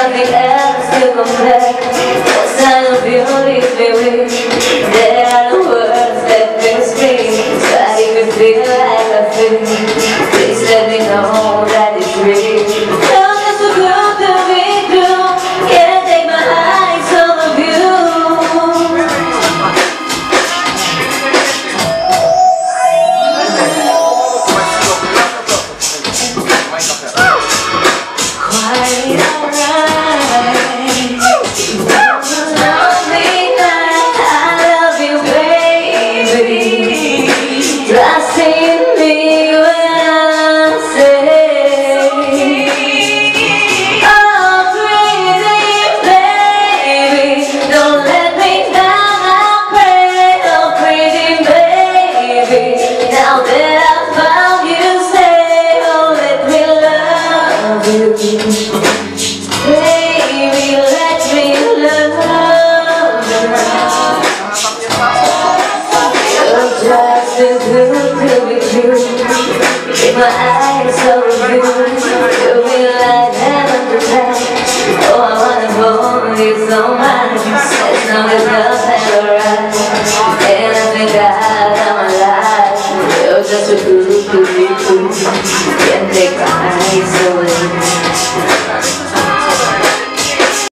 nothing else to compare. Cause I love you, leave me with. There are no words that can speak, but if you feel like I feel, please let me know that it's real. Love is so good to be true. Can't take my eyes off of you. Quite alright. Love me like I love you, baby. Trust in me when I say, oh pretty baby, don't let me down, I pray. Oh pretty baby, now that I found you, say, oh let me love you. Baby, let me love you. You're just too good to be true. Keep my eyes on you. You'll be like heaven to touch. Oh, I wanna hold you so much. As long as nothing alright. And I think I got my life. You're just too good to be true. Can't take my